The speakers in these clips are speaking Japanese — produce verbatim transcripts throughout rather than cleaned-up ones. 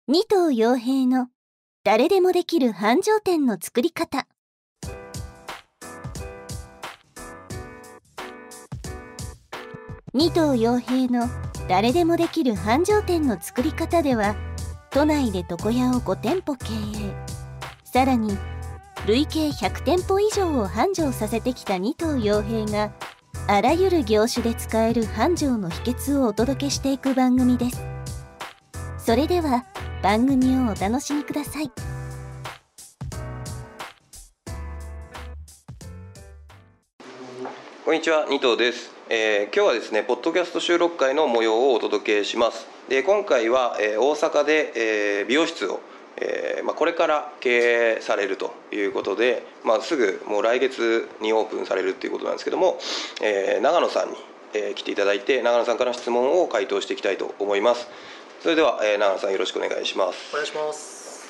二頭陽平の誰でもできる繁盛店の作り方。二頭陽平の誰でもできる繁盛店の作り方では、都内で床屋をご店舗経営、さらに累計ひゃく店舗以上を繁盛させてきた二頭陽平が、あらゆる業種で使える繁盛の秘訣をお届けしていく番組です。それでは番組をお楽しみください。 こんにちは、二頭です。えー、今日はですね、ポッドキャスト収録会の模様をお届けします。で、今回は、えー、大阪で、えー、美容室を、えーまあ、これから経営されるということで、まあ、すぐもう来月にオープンされるということなんですけども、えー、長野さんに、えー、来ていただいて、長野さんからの質問を回答していきたいと思います。それでは、えー、長野さんよろしくお願いします。 お願いします。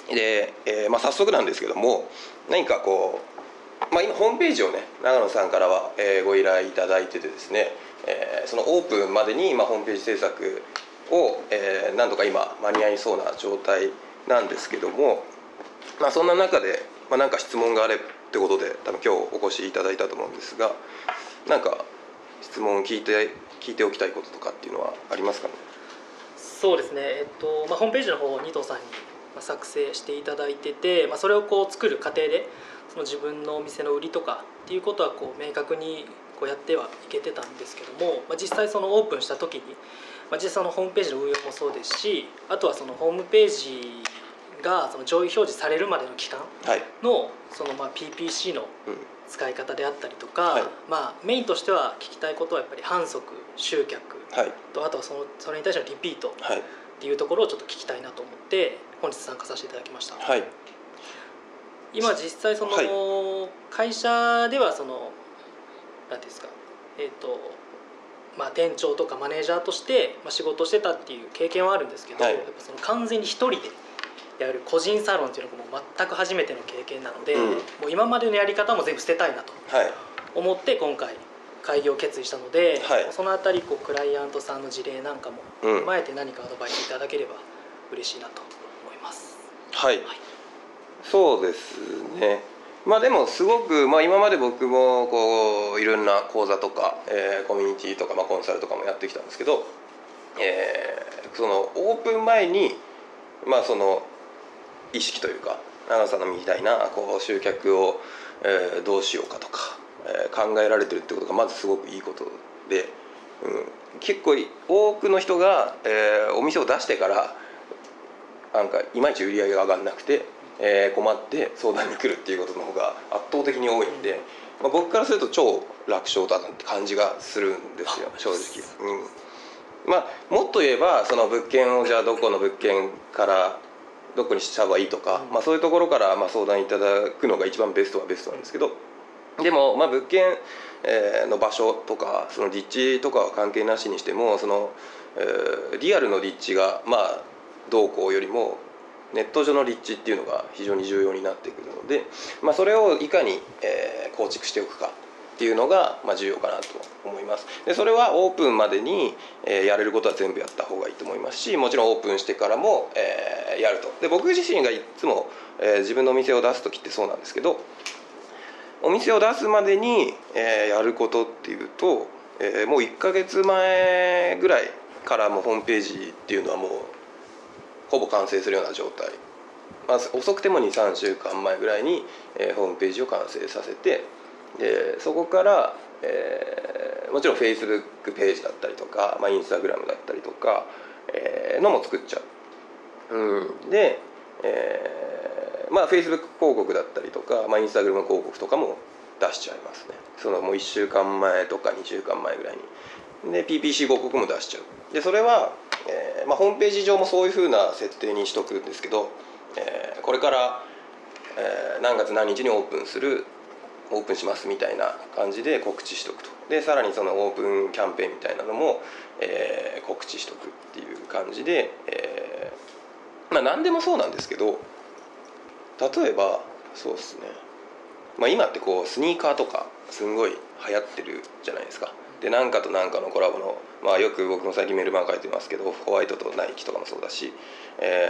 で、えーまあ、早速なんですけども、何かこう、まあ、今ホームページをね、長野さんからは、えー、ご依頼いただいててですね、えー、そのオープンまでに、まあ、ホームページ制作を、えー、何度か今間に合いそうな状態なんですけども、まあ、そんな中で、まあ、なんか質問があれってことで多分今日お越しいただいたと思うんですが、なんか質問聞いて聞いておきたいこととかっていうのはありますかね。 そうですね、えっとまあ、ホームページの方を二頭さんに作成していただいてて、まあ、それをこう作る過程でその自分のお店の売りとかっていうことはこう明確にこうやってはいけてたんですけども、まあ、実際そのオープンした時に、まあ、実際そのホームページの運用もそうですし、あとはそのホームページがその上位表示されるまでの期間のそのまあ ピーピーシー の使い方であったりとか、はい、まあ、メインとしては聞きたいことはやっぱり販促集客と、はい、あとはそのそれに対してのリピートっていうところをちょっと聞きたいなと思って本日参加させていただきました。 はい、 今実際その会社ではその何ていうんですか、えーとまあ、店長とかマネージャーとして仕事をしてたっていう経験はあるんですけど、はい、やっぱその完全に一人でやる個人サロンっていうのがもう全く初めての経験なので、うん、もう今までのやり方も全部捨てたいなと思って今回開業を決意したので、はい、そのあたりこうクライアントさんの事例なんかも踏まえて何かアドバイスいただければ嬉しいなと思います。 はい、はい、そうですね。まあでもすごく、まあ、今まで僕もこういろんな講座とか、えー、コミュニティとか、まあ、コンサルとかもやってきたんですけど、えー、そのオープン前にまあその意識というか、長野さんのみたいなこう集客を、えー、どうしようかとか、えー、考えられてるってことがまずすごくいいことで、うん、結構多くの人が、えー、お店を出してからなんかいまいち売り上げが上がらなくて、えー、困って相談に来るっていうことの方が圧倒的に多いんで、まあ、僕からすると超楽勝だなって感じがするんですよ、正直。うん、まあ、もっと言えばその物件をじゃあどこの物件からどこにした方がいいとか、まあ、そういうところからまあ相談いただくのが一番ベストはベストなんですけど、でもまあ物件の場所とかその立地とかは関係なしにしても、そのリアルの立地がまあどうこうよりもネット上の立地っていうのが非常に重要になってくるので、まあ、それをいかに構築しておくかっていうのがまあ重要かなと思います。でそれはオープンまでにやれることは全部やった方がいいと思いますし、もちろんオープンしてからもやると。で僕自身がいつも自分のお店を出す時ってそうなんですけど、お店を出すまでにやることっていうと、もういっかげつまえぐらいからもうホームページっていうのはもうほぼ完成するような状態、まあ、遅くても にさんしゅうかんまえぐらいにホームページを完成させて、でそこから、えー、もちろん Facebook ページだったりとか、まあ、Instagram だったりとか、えー、のも作っちゃう、うん、で、えーまあ、Facebook 広告だったりとか、まあ、Instagram 広告とかも出しちゃいますね。そのもういっしゅうかんまえとかにしゅうかんまえぐらいにで ピーピーシー 広告も出しちゃう。でそれは、えーまあ、ホームページ上もそういう風な設定にしとくんですけど、えー、これから、えー、何月何日にオープンするオープンしますみたいな感じで告知しとくと。でさらにそのオープンキャンペーンみたいなのも、えー、告知しとくっていう感じで、えーまあ、何でもそうなんですけど、例えばそうですね、まあ、今ってこうスニーカーとかすんごい流行ってるじゃないですか。で何かと何かのコラボの、まあ、よく僕も最近メルマガ書いてますけど、ホワイトとナイキとかもそうだし、えーまあ、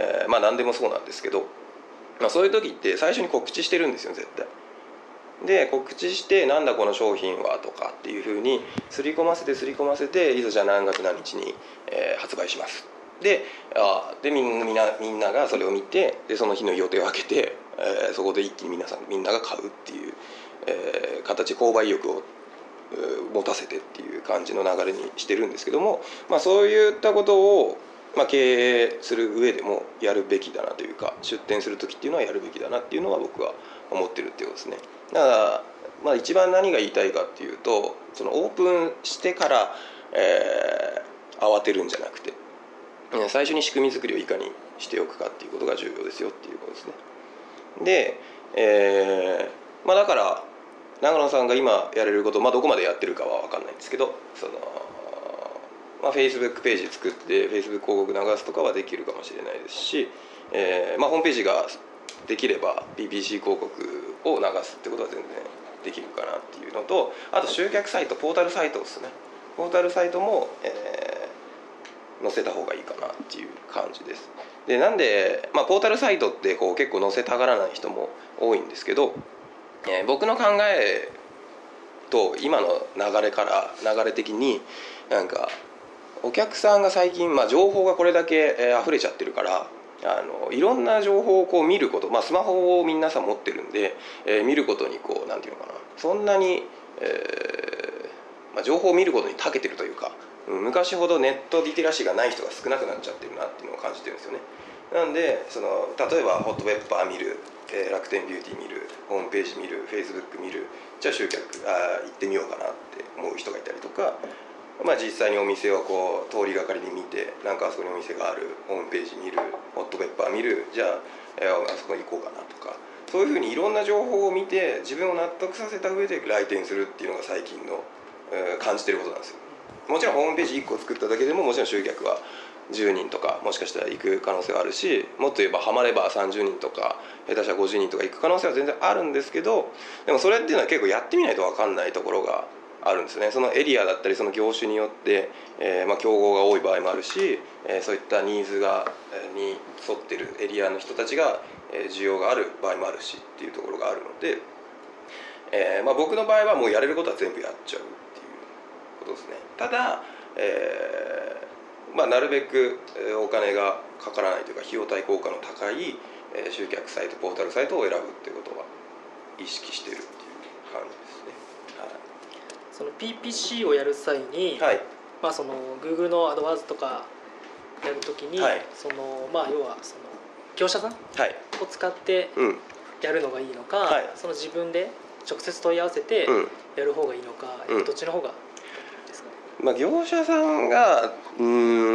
何でもそうなんですけど、まあ、そういう時って最初に告知してるんですよ絶対。で告知してなんだこの商品はとかっていう風に刷り込ませて刷り込ませて、いざじゃあ何月何日に、えー、発売しますで、あでみんなみんなみんながそれを見て、でその日の予定を空けて、えー、そこで一気に皆さんみんなが買うっていう、えー、形、購買意欲を持たせてっていう感じの流れにしてるんですけども、まあ、そういったことを、まあ、経営する上でもやるべきだなというか、出店する時っていうのはやるべきだなっていうのは僕は思ってるっていうことですね。だから、まあ、一番何が言いたいかっていうと、そのオープンしてから、えー、慌てるんじゃなくて、最初に仕組み作りをいかにしておくかっていうことが重要ですよっていうことですね。で、えーまあ、だから長野さんが今やれること、まあ、どこまでやってるかは分かんないんですけど、その、まあ、Facebook ページ作って Facebook 広告流すとかはできるかもしれないですし、えーまあ、ホームページができれば ピーピーシー 広告を流すってことは全然できるかなっていうのと、あと集客サイト、ポータルサイトですね。ポータルサイトも、えー、載せた方がいいかなっていう感じです。でなんで、まあ、ポータルサイトってこう結構載せたがらない人も多いんですけど、えー、僕の考えと今の流れから流れ的になんかお客さんが最近、まあ、情報がこれだけ、えー、溢れちゃってるから、あのいろんな情報をこう見ること、まあ、スマホを皆さん持ってるんで、えー、見ることにこうなんていうのかな、そんなに、えーまあ、情報を見ることに長けてるというか、昔ほどネットリテラシーがない人が少なくなっちゃってるなっていうのを感じてるんですよね。なんでその例えばホットペッパー見る、えー、楽天ビューティー見る、ホームページ見る、フェイスブック見る、じゃあ集客あ行ってみようかなって思う人がいたりとか、まあ、実際にお店をこう通りがかりに見て、なんかあそこにお店がある、ホームページ見る、ホットペッパー見る、じゃあ、えー、あそこに行こうかなとか、そういうふうにいろんな情報を見て自分を納得させた上で来店するっていうのが最近の、えー、感じてることなんですよ。もちろんホームページいっこ作っただけでももちろん集客はじゅうにんとかもしかしたら行く可能性はあるし、もっと言えばハマればさんじゅうにんとか下手したらごじゅうにんとか行く可能性は全然あるんですけど、でもそれっていうのは結構やってみないと分かんないところがあるんですね。そのエリアだったりその業種によって、えーまあ、競合が多い場合もあるし、えー、そういったニーズが、えー、に沿ってるエリアの人たちが、えー、需要がある場合もあるしっていうところがあるので、えーまあ、僕の場合はもうやれることは全部やっちゃうっていうことですね。ただ、えーまあ、なるべくお金がかからないというか費用対効果の高い集客サイト、ポータルサイトを選ぶっていうことは意識してるっていう感じですね。はい、 その ピーピーシー をやる際に、はい、まあ、その Google の アドワーズ とかやるときに、はい、そのまあ、要はその業者さんを使ってやるのがいいのか、はい、その自分で直接問い合わせてやる方がいいのか、うん、どっちの方がまあ、業者さんがうん、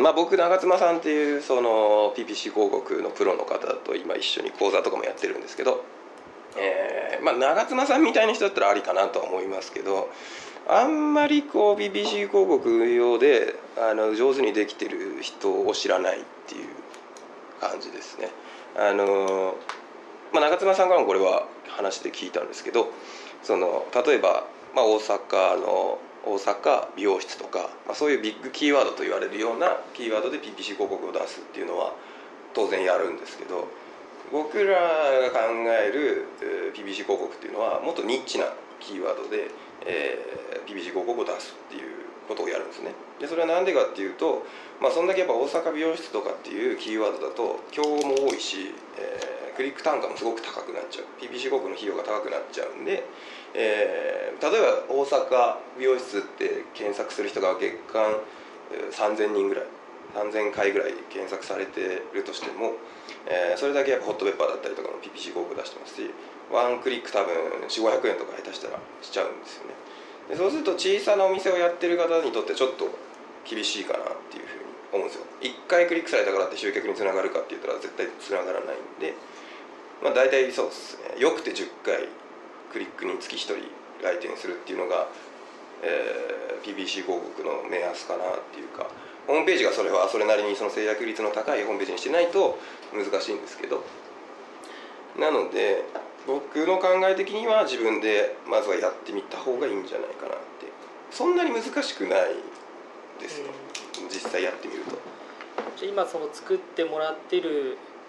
まあ、僕長妻さんっていうその ピーピーシー 広告のプロの方と今一緒に講座とかもやってるんですけど、えーまあ、長妻さんみたいな人だったらありかなとは思いますけど、あんまりこう ピーピーシー 広告用であの上手にできてる人を知らないっていう感じですね。あの、まあ、長妻さんからもこれは話で聞いたんですけど、その例えば、まあ、大阪の大阪美容室とか、まあ、そういうビッグキーワードと言われるようなキーワードで ピーピーシー 広告を出すっていうのは当然やるんですけど、僕らが考える ピーピーシー 広告っていうのはもっとニッチなキーワードで、えー、ピーピーシー 広告を出すっていうことをやるんですね。でそれは何でかっていうと、まあ、そんだけやっぱ大阪美容室とかっていうキーワードだと競合も多いし、えー、クリック単価もすごく高くなっちゃう、 ピーピーシー 広告の費用が高くなっちゃうんで、えー、例えば大阪美容室って検索する人が月間さんぜんにんぐらい、さんぜんかいぐらい検索されてるとしても、えー、それだけやっぱホットペッパーだったりとかの ピーピーシー 広告出してますし、ワンクリック多分よんひゃくごひゃくえんとか下手したらしちゃうんですよね。でそうすると小さなお店をやってる方にとってちょっと厳しいかなっていうふうに思うんですよ。いっかいクリックされたからって集客につながるかって言ったら絶対つながらないんで、まあ、大体そうですね、よくてじゅっかいクリックにつきひとり来店するっていうのが、えー、ピーピーシー 広告の目安かなっていうか、ホームページがそれはそれなりにその制約率の高いホームページにしてないと難しいんですけど、なので僕の考え的には自分でまずはやってみた方がいいんじゃないかなって。そんなに難しくないですよ、うん、実際やってみると。 じゃあ今その作ってもらってる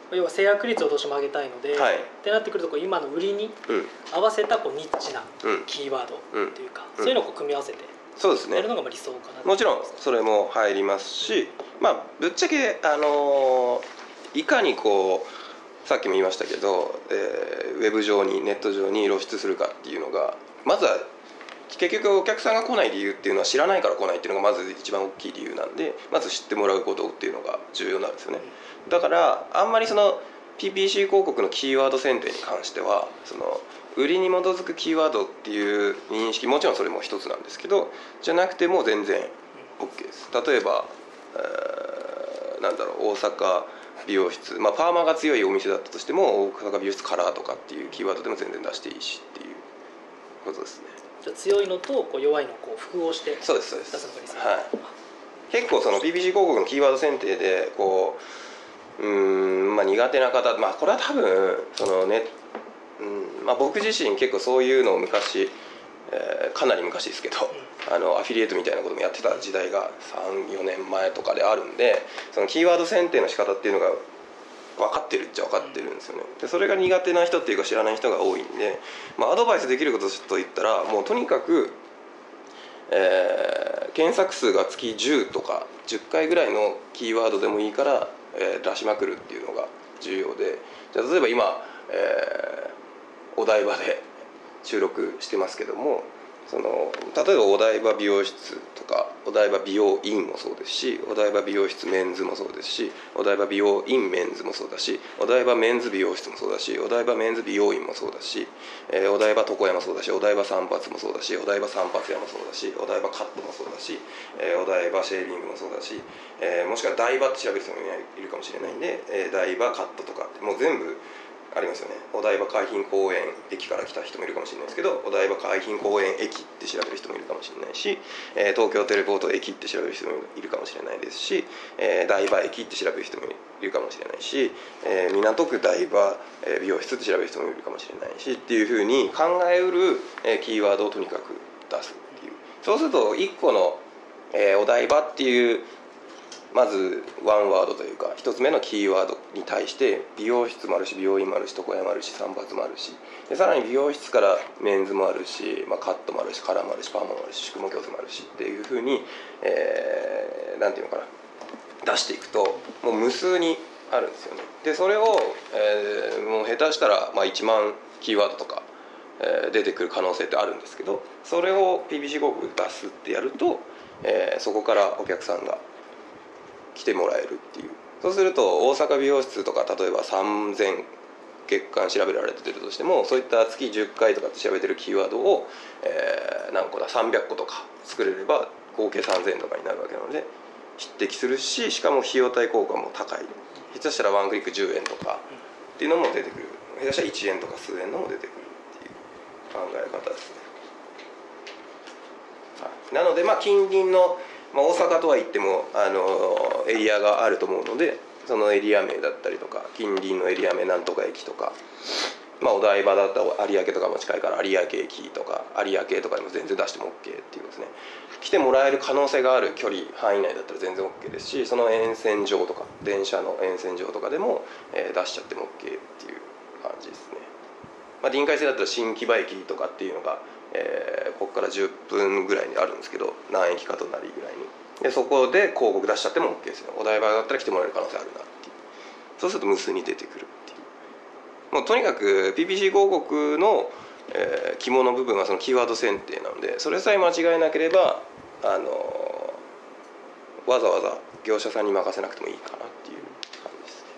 要は制約率をどうしても上げたいので、 はい、 ってなってくるとこう今の売りに合わせたこうニッチなキーワードっていうか、うん、そういうのをこう組み合わせてそうですね、 やるのが理想かな。 もちろんそれも入りますし、まあぶっちゃけあのー、いかにこうさっきも言いましたけど、えー、ウェブ上にネット上に露出するかっていうのがまずは結局お客さんが来ない理由っていうのは知らないから来ないっていうのがまず一番大きい理由なんで、まず知ってもらうことっていうのが重要なんですよね。だからあんまりその ピーピーシー 広告のキーワード選定に関してはその売りに基づくキーワードっていう認識もちろんそれも一つなんですけどじゃなくても全然 OK です。例えば、えー、なんだろう大阪美容室、まあ、パーマが強いお店だったとしても大阪美容室カラーとかっていうキーワードでも全然出していいしっていうことですね。 じゃあ強いのとこう弱いのをこう複合して出すのが理想。 はい、結構その ピーピーシー 広告のキーワード選定でこううーん、まあ、苦手な方、まあ、これは多分そのね、うんまあ、僕自身結構そういうのを昔、えー、かなり昔ですけど、うん、あのアフィリエイトみたいなこともやってた時代がさん、よねんまえとかであるんでそのキーワード選定の仕方っていうのが分かってるっちゃ分かってるんですよね。でそれが苦手な人っていうか知らない人が多いんで、まあ、アドバイスできることといったらもうとにかく、えー、検索数が月じゅうとかじゅっかいぐらいのキーワードでもいいから、えー、出しまくるっていうのが重要で、じゃあ例えば今、えー、お台場で収録してますけどもその例えばお台場美容室とかお台場美容院もそうですしお台場美容室メンズもそうですしお台場美容院メンズもそうだしお台場メンズ美容室もそうだしお台場メンズ美容院もそうだし、えー、お台場床屋もそうだしお台場散髪もそうだしお台場散髪屋もそうだしお台場カットもそうだし、えー、お台場シェービングもそうだし、えー、もしくは台場って調べる人もいるかもしれないんで、えー、台場カットとかってもう全部ありますよね。お台場海浜公園駅から来た人もいるかもしれないですけどお台場海浜公園駅って調べる人もいるかもしれないし、えー、東京テレポート駅って調べる人もいるかもしれないですし、えー、台場駅って調べる人もいるかもしれないし、えー、港区台場美容室って調べる人もいるかもしれないしっていうふうに考えうるキーワードをとにかく出すっていう。そうするといっこの、えー、お台場っていうまずワンワードというか一つ目のキーワードに対して美容室もあるし美容院もあるし床屋もあるし散髪もあるしでさらに美容室からメンズもあるし、まあ、カットもあるしカラーもあるしパーマもあるし宿毛矯正もあるしっていうふうに、えー、なんていうのかな出していくともう無数にあるんですよね。でそれを、えー、もう下手したら、まあ、いちまんキーワードとか、えー、出てくる可能性ってあるんですけどそれを ピーピーシー 広告で出すってやると、えー、そこからお客さんが来てもらえるっていう。そうすると大阪美容室とか例えばさんぜん月間調べられてるとしてもそういった月じゅっかいとかって調べてるキーワードを、えー、何個ださんびゃっことか作れれば合計さんぜんとかになるわけなので匹敵するししかも費用対効果も高い。下手したらワンクリックじゅうえんとかっていうのも出てくる。下手したらいちえんとか数円のも出てくるっていう考え方ですね。なのでまあ近隣のまあ、大阪とは言ってもあのエリアがあると思うのでそのエリア名だったりとか近隣のエリア名なんとか駅とか、まあ、お台場だったら有明とかも近いから有明駅とか有明とかでも全然出しても OK っていうですね来てもらえる可能性がある距離範囲内だったら全然 OK ですしその沿線上とか電車の沿線上とかでも、えー、出しちゃっても OK っていう感じですね。まあ、臨海線だったら新木場駅とかっていうのがえー、ここからじゅっぷんぐらいにあるんですけど何駅か隣ぐらいにでそこで広告出しちゃっても OK ですよ。お台場だったら来てもらえる可能性あるなっていうそうすると無数に出てくるっていうもうとにかく ピーピーシー 広告の、えー、肝の部分はそのキーワード選定なのでそれさえ間違えなければあのー、わざわざ業者さんに任せなくてもいいかなっていう感じですね。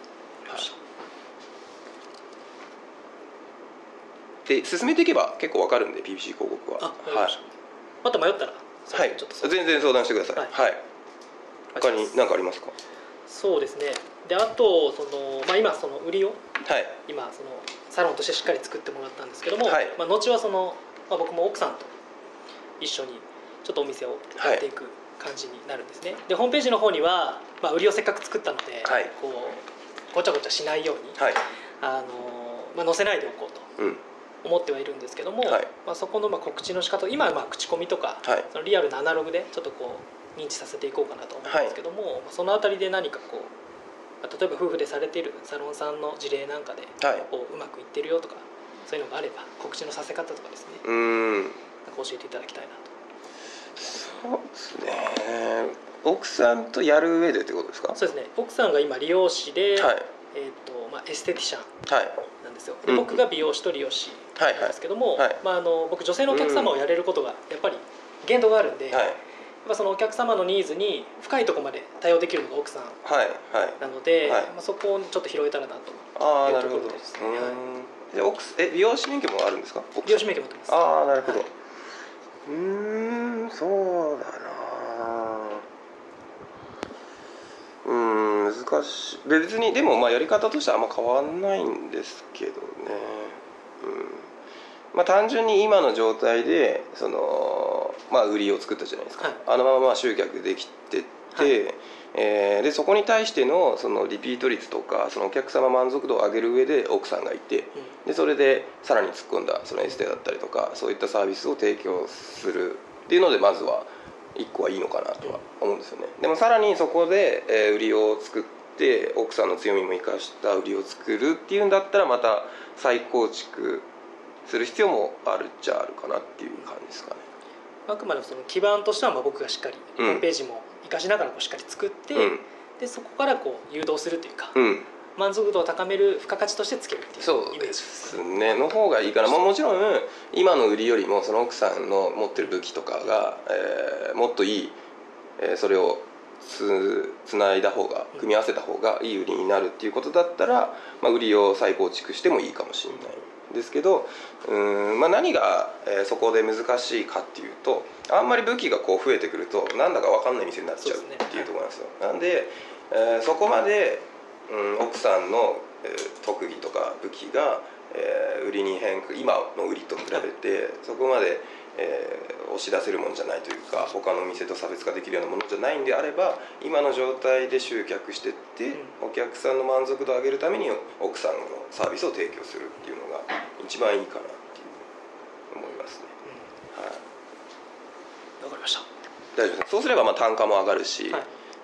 で進めていけば結構わかるんで ピーピーシー 広告は。 あ、はい、また迷ったらはいちょっと全然相談してください。はい、はい、他に何かありますか？ そうですね。であとその、まあ、今その売りを、 はい、 今そのサロンとしてしっかり作ってもらったんですけども、 はい、 まあ、後はその、まあ、僕も奥さんと一緒にちょっとお店をやっていく感じになるんですね。でホームページの方には、まあ、売りをせっかく作ったので、はい、こうごちゃごちゃしないように、はい、あのまあ、載せないでおこうと。うん思ってはいるんですけども、はい、まあ、そこのまあ告知の仕方今はまあ口コミとか、はい、そのリアルなアナログでちょっとこう認知させていこうかなと思うんですけども、はい、そのあたりで何かこう例えば夫婦でされているサロンさんの事例なんかで、 はい、 こううまくいってるよとかそういうのがあれば告知のさせ方とかですね、 うーん、 なんか教えていただきたいなと。 そうですね。奥さんとやる上でってことですか？ そうですね。奥さんが今理容師で、 はい、 えーとまあ、エステティシャンはい、 なんですよ。で、僕が美容師と理容師はい、 なんですけども、 はい、 まあ、あの僕女性のお客様をやれることがやっぱり限度があるんで、 はい、 やっぱそのお客様のニーズに深いところまで対応できるのが奥さんはい、はい、 なので、 はい、 まあ、そこをちょっと拾えたらなとああ、 いうなるほど。 ところですね。 うーん、 はい、 で奥え美容師免許もあるんですか？ 美容師免許持ってます。 ああ、なるほど。 はい、 うーん、そうだな。うーん、難しい。別にでもまあやり方としてはあんま変わんないんですけどね。うん、まあ単純に今の状態でそのまあ売りを作ったじゃないですか。 はい、 あのまままあ集客できてって、はい、えー、でそこに対してのそのリピート率とかそのお客様満足度を上げる上で奥さんがいて、うん、でそれでさらに突っ込んだそのエステだったりとかそういったサービスを提供するっていうのでまずはいっこはいいのかなとは思うんですよね。でもさらにそこで、えー、売りを作って奥さんの強みも生かした売りを作るっていうんだったらまた再構築する必要もあるっちゃあるかなっていう感じですかね。 あくまでその基盤としてはまあ僕がしっかりホームページも生かしながらこうしっかり作って、うん、でそこからこう誘導するというか、うん、満足度を高める付加価値としてつけるっていうイメージですかね。 そうですねの方がいいかな。まあ、もちろん今の売りよりもその奥さんの持ってる武器とかが、えー、もっといい、えー、それをつ, つないだ方が組み合わせた方がいい売りになるっていうことだったら、まあ、売りを再構築してもいいかもしれないですけど、うーん、まあ、何が、えー、そこで難しいかっていうとあんまり武器がこう増えてくるとなんだか分かんない店になっちゃうっていうところなんですよ。なんで、えー、そこまで、うん、奥さんの、えー、特技とか武器が、えー、売りに変化今の売りと比べてそこまで、えー、押し出せるものじゃないというか他の店と差別化できるようなものじゃないんであれば今の状態で集客してって、うん、お客さんの満足度を上げるために奥さんのサービスを提供するっていうのが一番いいかなっていう思いますね。うん、はい。 わかりました。 大丈夫です。そうすればまあ単価も上がるし、 はい、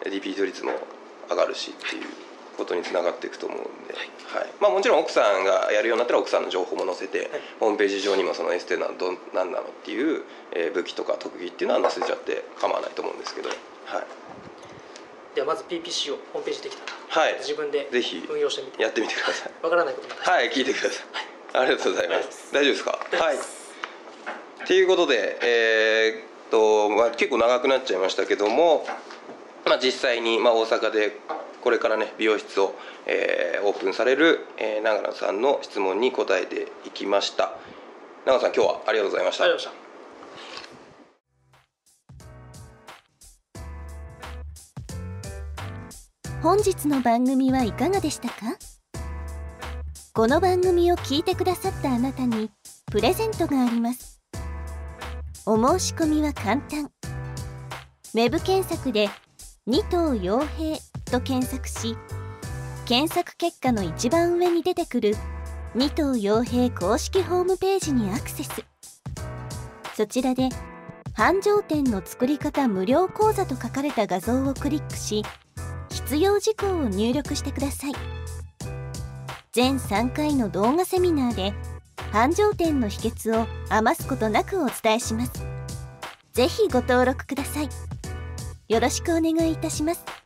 リピート率も上がるしっていうことにつながっていくと思うんで、はいはい、まあ、もちろん奥さんがやるようになったら奥さんの情報も載せて、はい、ホームページ上にもそのエステなど何なのっていう、えー、武器とか特技っていうのは載せちゃって構わないと思うんですけど、はい、 ではまず ピーピーシー をホームページできたら、 はい、 自分で運用してみてやってみてください。 わからないこともはい聞いてください、はい、ありがとうございます。大丈夫ですか？はいということで、えーっとまあ、結構長くなっちゃいましたけども、まあ、実際に、まあ、大阪でこれからね美容室を、えー、オープンされる、えー、長野さんの質問に答えていきました。長野さん今日はありがとうございました。 ありがとうございました。 本日の番組はいかがでしたか？この番組を聞いてくださったあなたにプレゼントがあります。お申し込みは簡単。ウェブ検索で二頭陽平と検索し、検索結果の一番上に出てくる二頭陽平公式ホームページにアクセス。そちらで繁盛店の作り方無料講座と書かれた画像をクリックし、必要事項を入力してください。全さんかいの動画セミナーで繁盛店の秘訣を余すことなくお伝えします。ぜひご登録ください。よろしくお願いいたします。